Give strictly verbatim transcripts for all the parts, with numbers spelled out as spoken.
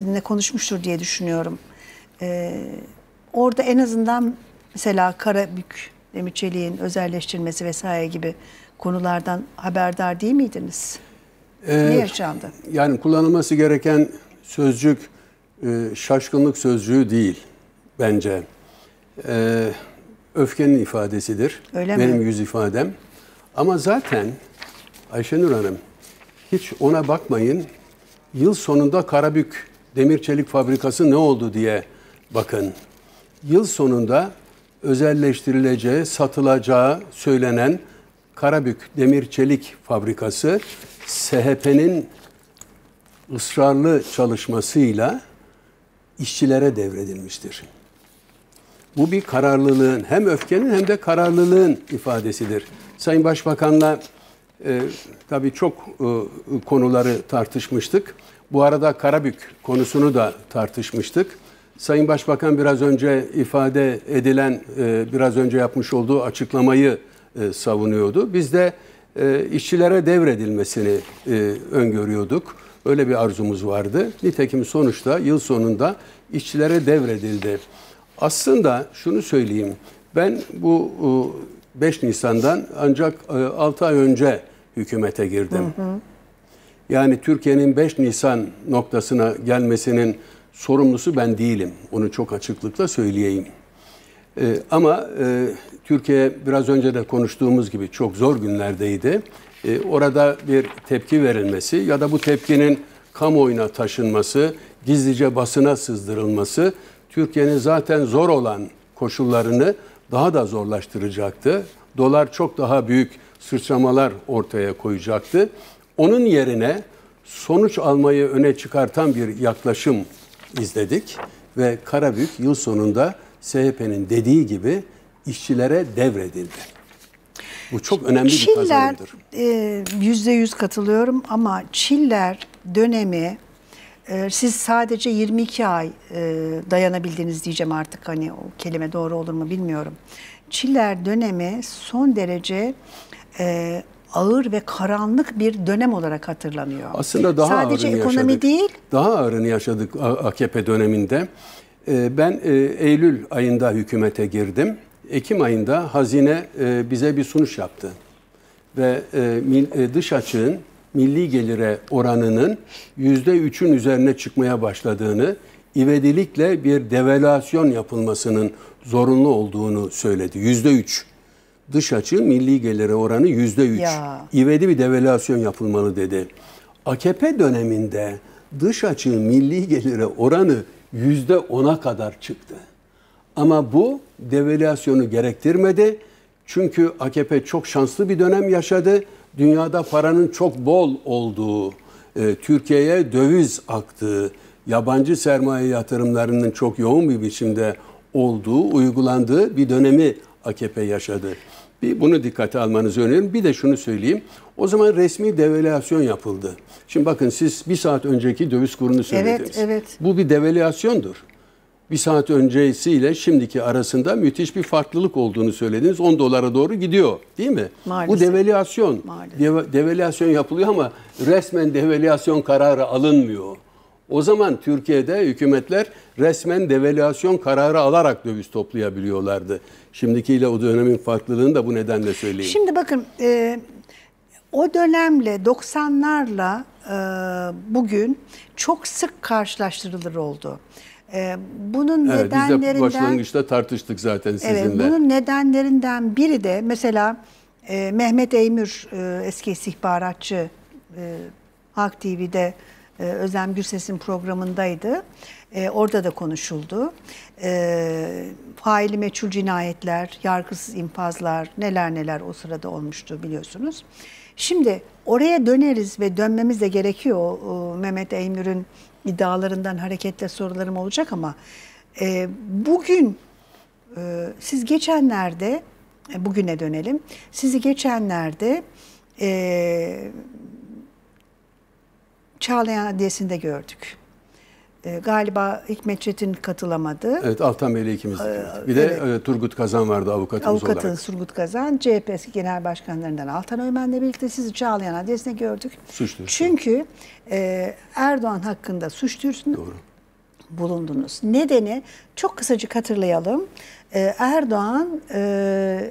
sizinle konuşmuştur diye düşünüyorum. Ee, orada en azından mesela Karabük, Demirçelik'in özelleştirilmesi vesaire gibi konulardan haberdar değil miydiniz? Ee, ne yaşandı? Yani kullanılması gereken sözcük e, şaşkınlık sözcüğü değil bence. Ee, öfkenin ifadesidir. Öyle Benim mi? yüz ifadem. Ama zaten Ayşenur Hanım hiç ona bakmayın. Yıl sonunda Karabük Demirçelik Fabrikası ne oldu diye bakın. Yıl sonunda özelleştirileceği, satılacağı söylenen Karabük Demirçelik Fabrikası S H P'nin ısrarlı çalışmasıyla işçilere devredilmiştir. Bu bir kararlılığın, hem öfkenin hem de kararlılığın ifadesidir. Sayın Başbakan'la e, tabii çok e, konuları tartışmıştık. Bu arada Karabük konusunu da tartışmıştık. Sayın Başbakan biraz önce ifade edilen, e, biraz önce yapmış olduğu açıklamayı e, savunuyordu. Biz de e, işçilere devredilmesini e, öngörüyorduk. Öyle bir arzumuz vardı. Nitekim sonuçta yıl sonunda işçilere devredildi. Aslında şunu söyleyeyim, ben bu beş Nisan'dan ancak altı ay önce hükümete girdim. Hı hı. Yani Türkiye'nin beş Nisan noktasına gelmesinin sorumlusu ben değilim. Onu çok açıklıkla söyleyeyim. Ee, ama e, Türkiye biraz önce de konuştuğumuz gibi çok zor günlerdeydi. Ee, orada bir tepki verilmesi ya da bu tepkinin kamuoyuna taşınması, gizlice basına sızdırılması Türkiye'nin zaten zor olan koşullarını daha da zorlaştıracaktı. Dolar çok daha büyük sıçramalar ortaya koyacaktı. Onun yerine sonuç almayı öne çıkartan bir yaklaşım izledik ve Karabük yıl sonunda S H P'nin dediği gibi işçilere devredildi. Bu çok önemli bir kazanımdır. Çiller, yüzde yüz katılıyorum ama Çiller dönemi siz sadece yirmi iki ay dayanabildiniz diyeceğim artık, hani o kelime doğru olur mu bilmiyorum. Çiller dönemi son derece e, ağır ve karanlık bir dönem olarak hatırlanıyor. Aslında daha sadece ağırını ekonomi yaşadık. değil. Daha ağırını yaşadık A K P döneminde. Ben Eylül ayında hükümete girdim. Ekim ayında hazine bize bir sunuş yaptı. Ve dış açığın milli gelire oranının yüzde üçün üzerine çıkmaya başladığını, ivedilikle bir devalüasyon yapılmasının zorunlu olduğunu söyledi. Yüzde üç. Dış açığın milli gelire oranı yüzde üç. İvedi bir devalüasyon yapılmalı dedi. A K P döneminde dış açığın milli gelire oranı yüzde ona kadar çıktı. Ama bu devalüasyonu gerektirmedi. Çünkü A K P çok şanslı bir dönem yaşadı. Dünyada paranın çok bol olduğu, e, Türkiye'ye döviz aktığı, yabancı sermaye yatırımlarının çok yoğun bir biçimde olduğu, uygulandığı bir dönemi A K P yaşadı. Bir bunu dikkate almanızı öneririm. Bir de şunu söyleyeyim. O zaman resmi devalüasyon yapıldı. Şimdi bakın siz bir saat önceki döviz kurunu söylediniz. Evet, evet. Bu bir devalüasyondur. Bir saat öncesiyle şimdiki arasında müthiş bir farklılık olduğunu söylediniz. on dolara doğru gidiyor değil mi? Maalesef. Bu devalüasyon. Maalesef. Deve, devalüasyon yapılıyor ama resmen devalüasyon kararı alınmıyor. O zaman Türkiye'de hükümetler resmen devalüasyon kararı alarak döviz toplayabiliyorlardı. Şimdikiyle o dönemin farklılığını da bu nedenle söyleyeyim. Şimdi bakın e, o dönemle doksanlarla e, bugün çok sık karşılaştırılır oldu. E, bunun evet, nedenlerinden... Biz de başlangıçta tartıştık zaten sizinle. Evet, bunun nedenlerinden biri de mesela e, Mehmet Eymür, e, eski istihbaratçı, e, Halk T V'de e, Özlem Gürses'in programındaydı. E, orada da konuşuldu. E, faili meçhul cinayetler, yargısız infazlar, neler neler o sırada olmuştu biliyorsunuz. Şimdi oraya döneriz ve dönmemiz de gerekiyor. O, Mehmet Eymür'ün iddialarından hareketle sorularım olacak ama e, bugün e, siz geçenlerde, e, bugüne dönelim, sizi geçenlerde e, Çağlayan Adliyesi'nde gördük. E, galiba Hikmet Çetin katılamadı. Evet, Altan Bey'le ikimiz. Ee, bir de evet. Turgut Kazan vardı avukatımız Avukatınız olarak. Avukatınız Turgut Kazan, C H P eski genel başkanlarından Altan Öymen'le birlikte sizi Çağlayan Adliyesi'nde gördük. Suç duyurusu. Çünkü e, Erdoğan hakkında suç duyurusunda, bulundunuz. Nedeni çok kısacık hatırlayalım. Ee, Erdoğan e,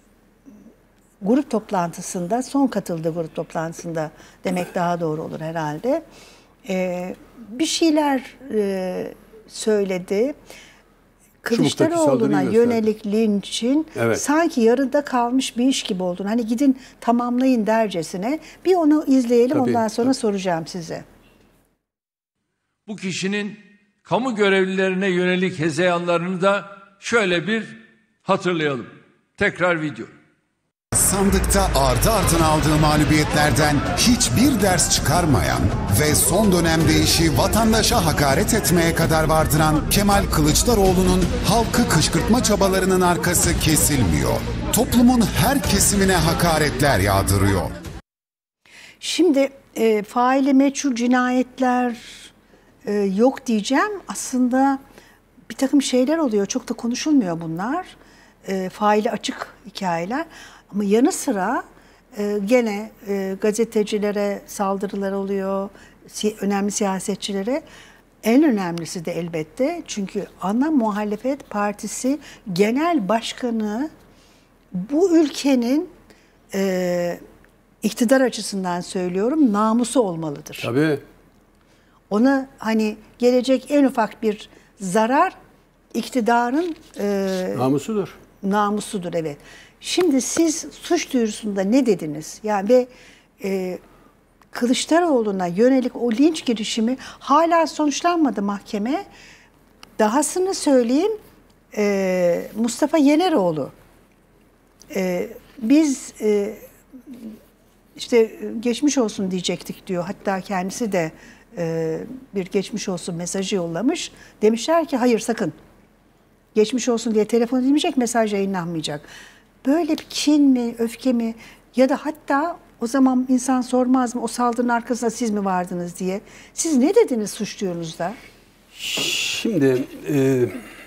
grup toplantısında, son katıldığı grup toplantısında demek daha doğru olur herhalde, e, bir şeyler e, söyledi. Kılıçdaroğlu'na yönelik linçin evet. sanki yarıda kalmış bir iş gibi olduğunu, hani gidin tamamlayın dercesine, bir onu izleyelim, tabii, ondan sonra tabii. soracağım size. Bu kişinin kamu görevlilerine yönelik hezeyanlarını da şöyle bir hatırlayalım. Tekrar video. Sandıkta ardı ardına aldığı mağlubiyetlerden hiçbir ders çıkarmayan ve son dönemde işi vatandaşa hakaret etmeye kadar vardıran Kemal Kılıçdaroğlu'nun halkı kışkırtma çabalarının arkası kesilmiyor. Toplumun her kesimine hakaretler yağdırıyor. Şimdi e, faili meçhul cinayetler e, yok diyeceğim. Aslında bir takım şeyler oluyor. Çok da konuşulmuyor bunlar. E, faili açık hikayeler. Ama yanı sıra e, gene e, gazetecilere saldırılar oluyor, si önemli siyasetçilere. En önemlisi de elbette, çünkü ana muhalefet partisi genel başkanı bu ülkenin e, iktidar açısından söylüyorum, namusu olmalıdır. Tabii. Ona hani gelecek en ufak bir zarar iktidarın e, namusudur. Namusudur, evet. Şimdi siz suç duyurusunda ne dediniz? Yani ve e, Kılıçdaroğlu'na yönelik o linç girişimi hala sonuçlanmadı mahkeme. Dahasını söyleyeyim, e, Mustafa Yeneroğlu, e, biz e, işte geçmiş olsun diyecektik diyor. Hatta kendisi de e, bir geçmiş olsun mesajı yollamış. Demişler ki hayır, sakın. Geçmiş olsun diye telefon edilmeyecek, mesaj yayınlanmayacak. Böyle bir kin mi, öfke mi, ya da hatta o zaman insan sormaz mı o saldırının arkasında siz mi vardınız diye. Siz ne dediniz suç duyurunuzda? Şimdi e,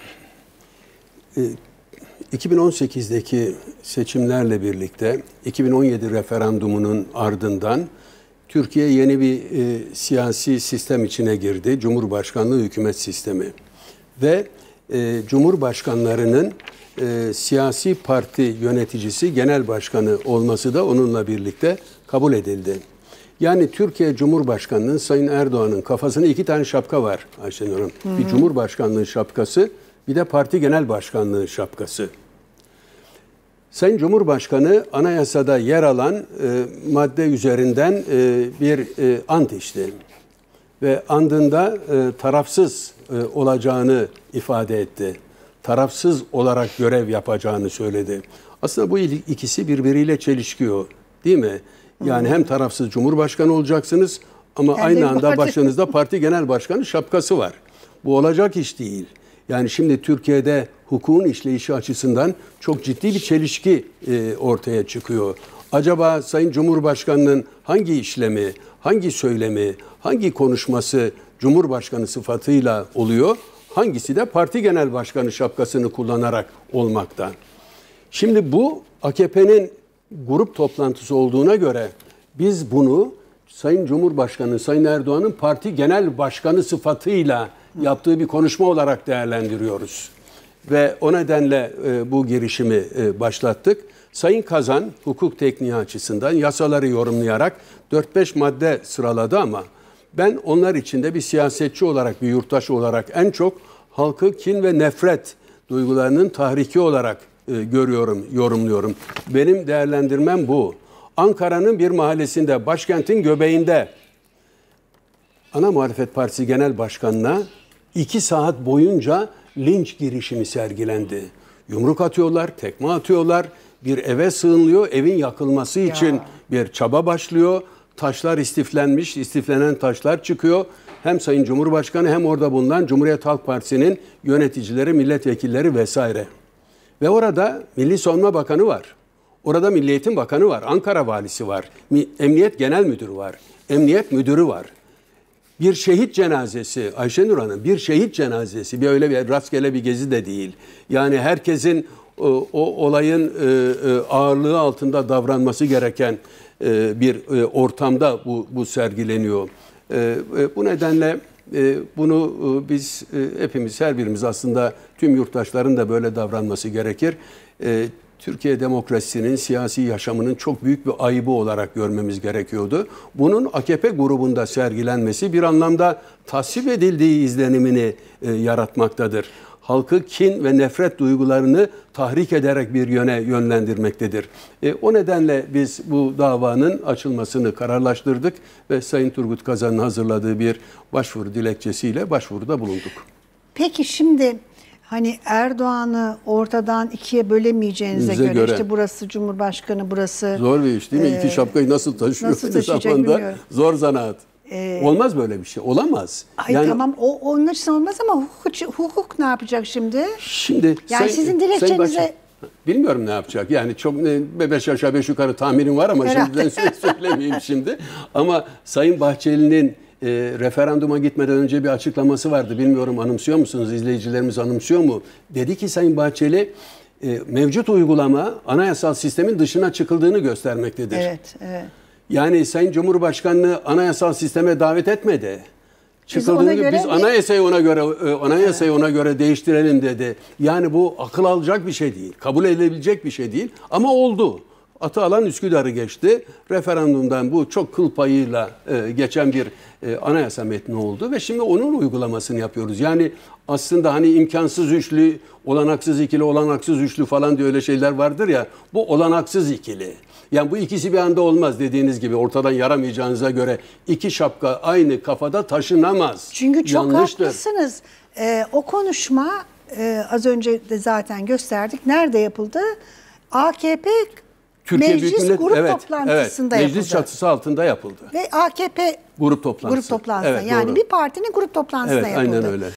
e, iki bin on sekizdeki seçimlerle birlikte iki bin on yedi referandumunun ardından Türkiye yeni bir e, siyasi sistem içine girdi. Cumhurbaşkanlığı hükümet sistemi. Ve e, Cumhurbaşkanlarının e, siyasi parti yöneticisi, genel başkanı olması da onunla birlikte kabul edildi. Yani Türkiye Cumhurbaşkanı'nın, Sayın Erdoğan'ın kafasında iki tane şapka var Ayşenur Hanım. Hı hı. Bir Cumhurbaşkanlığı şapkası, bir de parti genel başkanlığı şapkası. Sayın Cumhurbaşkanı anayasada yer alan e, madde üzerinden e, bir e, ant içti. Ve andında e, tarafsız e, olacağını ifade etti. Tarafsız olarak görev yapacağını söyledi. Aslında bu ikisi birbiriyle çelişkiyor, değil mi? Yani hem tarafsız Cumhurbaşkanı olacaksınız ama hem aynı anda parti... başınızda parti genel başkanı şapkası var. Bu olacak iş değil. Yani şimdi Türkiye'de hukukun işleyişi açısından çok ciddi bir çelişki e, ortaya çıkıyor. Acaba Sayın Cumhurbaşkanı'nın hangi işlemi, hangi söylemi, hangi konuşması Cumhurbaşkanı sıfatıyla oluyor? Hangisi de parti genel başkanı şapkasını kullanarak olmakta? Şimdi bu A K P'nin grup toplantısı olduğuna göre biz bunu Sayın Cumhurbaşkanı, Sayın Erdoğan'ın parti genel başkanı sıfatıyla yaptığı bir konuşma olarak değerlendiriyoruz. Ve o nedenle e, bu girişimi e, başlattık. Sayın Kazan hukuk tekniği açısından yasaları yorumlayarak dört beş madde sıraladı ama ben onlar içinde bir siyasetçi olarak, bir yurttaş olarak en çok halkı kin ve nefret duygularının tahriki olarak e, görüyorum, yorumluyorum. Benim değerlendirmem bu. Ankara'nın bir mahallesinde, başkentin göbeğinde Ana Muhalefet Partisi Genel Başkanı'na iki saat boyunca linç girişimi sergilendi. Yumruk atıyorlar, tekme atıyorlar, bir eve sığınılıyor, evin yakılması için ya. bir çaba başlıyor. Taşlar istiflenmiş, istiflenen taşlar çıkıyor. Hem Sayın Cumhurbaşkanı hem orada bulunan Cumhuriyet Halk Partisi'nin yöneticileri, milletvekilleri vesaire. Ve orada Milli Savunma Bakanı var. Orada Milli Eğitim Bakanı var. Ankara Valisi var. Emniyet Genel Müdürü var. Emniyet Müdürü var. Bir şehit cenazesi, Ayşenur Hanım, bir şehit cenazesi, bir öyle bir rastgele bir gezi de değil. Yani herkesin o, o olayın ağırlığı altında davranması gereken bir ortamda bu, bu sergileniyor. Bu nedenle e, bunu e, biz e, hepimiz, her birimiz aslında tüm yurttaşların da böyle davranması gerekir. E, Türkiye demokrasisinin, siyasi yaşamının çok büyük bir ayıbı olarak görmemiz gerekiyordu. Bunun A K P grubunda sergilenmesi bir anlamda tasvip edildiği izlenimini e, yaratmaktadır. Halkı kin ve nefret duygularını tahrik ederek bir yöne yönlendirmektedir. E, o nedenle biz bu davanın açılmasını kararlaştırdık ve Sayın Turgut Kazan'ın hazırladığı bir başvuru dilekçesiyle başvuruda bulunduk. Peki şimdi hani Erdoğan'ı ortadan ikiye bölemeyeceğinize göre, göre işte burası Cumhurbaşkanı, burası... Zor bir iş değil mi? E, İki şapkayı nasıl taşıyor? Nasıl taşıyacak bilmiyorum. Zor zanaat. Ee, Olmaz böyle bir şey. Olamaz. Ay yani, tamam o onun için olmaz ama hukuk, hukuk ne yapacak şimdi? Şimdi yani sayın, sizin dilekçenize... Bilmiyorum ne yapacak. Yani çok beş aşağı beş yukarı tahminim var ama şimdiden söylemeyeyim şimdi. Ama Sayın Bahçeli'nin e, referanduma gitmeden önce bir açıklaması vardı. Bilmiyorum anımsıyor musunuz? İzleyicilerimiz anımsıyor mu? Dedi ki Sayın Bahçeli e, mevcut uygulama anayasal sistemin dışına çıkıldığını göstermektedir. Evet, evet. Yani Sayın Cumhurbaşkanı'nı anayasal sisteme davet etmedi. Çıkıldığını biz, biz anayasayı ona göre anayasayı evet. ona göre değiştirelim dedi. Yani bu akıl alacak bir şey değil. Kabul edilebilecek bir şey değil ama oldu. Atı alan Üsküdar'ı geçti. Referandumdan bu çok kıl payıyla e, geçen bir e, anayasa metni oldu ve şimdi onun uygulamasını yapıyoruz. Yani aslında hani imkansız üçlü, olanaksız ikili, olanaksız üçlü falan diye öyle şeyler vardır ya. Bu olanaksız ikili. Yani bu ikisi bir anda olmaz dediğiniz gibi ortadan yaramayacağınıza göre iki şapka aynı kafada taşınamaz. Çünkü çok yanlıştır. Haklısınız. Ee, o konuşma e, az önce de zaten gösterdik. Nerede yapıldı? A K P Türkiye Meclis Büyük Millet, grup evet, toplantısında evet, yapıldı. Meclis çatısı altında yapıldı. Ve A K P grup toplantısı. Grup toplantısında Evet, yani doğru. bir partinin grup toplantısında evet, yapıldı. Aynen öyle.